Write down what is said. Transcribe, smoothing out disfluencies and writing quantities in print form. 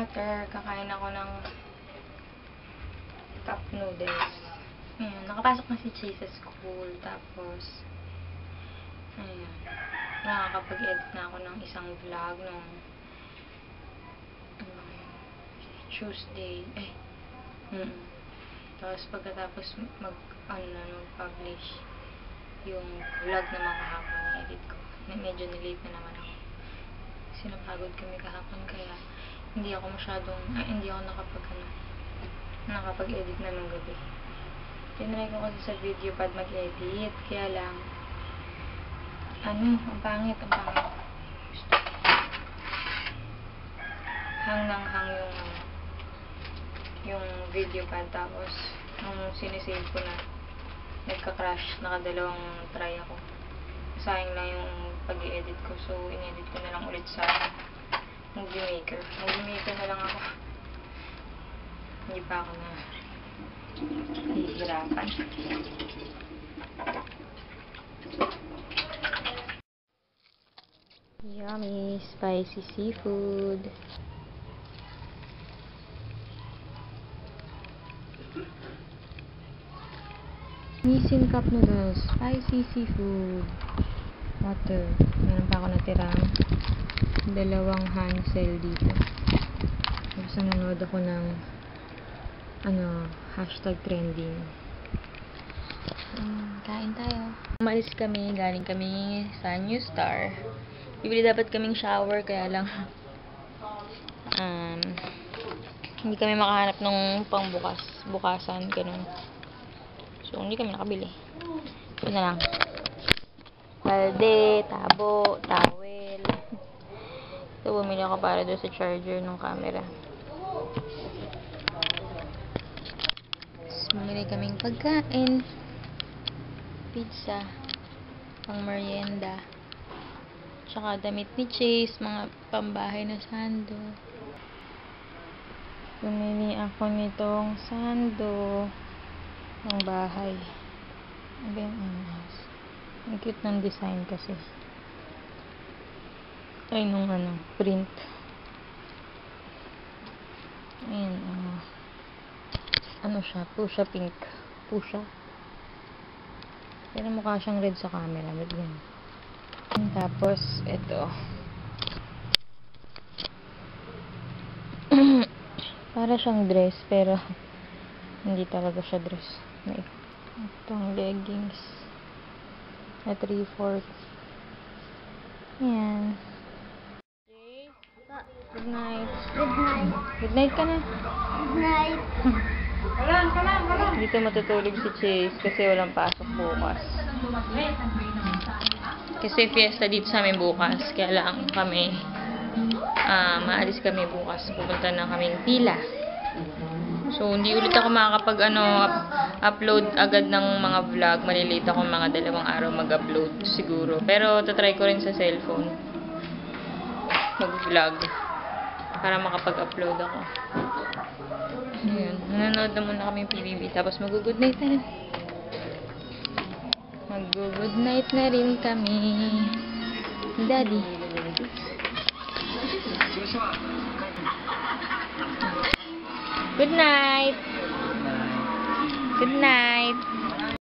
water. Kakain ako ng cup noodles. Ayan, nakapasok na si Chase sa school. Tapos, ayan, nakakapag-edit na ako ng isang vlog nung Tuesday. Tapos, pagkatapos mag-publish yung vlog naman kahapon, i-edit ko. Medyo nilate na naman ako. Kasi napagod kami kahapon, kaya hindi ako nakapag-edit na nung gabi. Tinry ko kasi sa video pad mag-edit, kaya lang, ang pangit. Hang yung video pad, tapos, nung sinisave ko na, nagka-crash, nakadalawang try ako. Sayang lang yung pag-i-edit ko, so in-edit ko na lang ulit sa Movie Maker. Movie Maker na lang ako. Hindi pa ako na hihirapan. Yummy, spicy seafood. Nissin cup noodles, spicy seafood, water. Meron pa ako natirang dalawang Hansel dito. Tapos nanonood ako ng #trending. Kain tayo. Umalis kami, galing kami sa New Star. Bibili dapat kaming shower, kaya lang hindi kami makahanap ng bukasan, ganun. So, hindi kami nakabili. Ito na lang. Balde, tabo, towel. Ito, bumili ako para doon sa charger ng camera. Tapos, bumili kaming pagkain. Pizza. Pang merienda. Tsaka damit ni Chase. Mga pambahay na sando. Bumili ako nitong sando. Ang bahay. Ang cute ng design kasi. Ay, nung print. Ayan, siya? Pusha pink. Pusha. Pero mukha siyang red sa camera. But yan. Tapos, ito. Para siyang dress, pero hindi talaga siya dress. Itong leggings na 3/4. Ayan. Good night. Good night ka na. Good night. Dito matutulog si Chase kasi walang pasok bukas. Kasi fiesta dito sa amin bukas. Kaya lang kami maalis kami bukas. Pupunta na kaming pila. So, hindi ulit ako upload agad ng mga vlog. Malilate ako mga 2 araw mag-upload siguro. Pero, tatry ko rin sa cellphone mag-vlog para makapag-upload ako. Ayan. Nanonood na muna kami PBB. Tapos, mag-good night na rin. Mag-good night na rin kami. Daddy. Good night. Good night.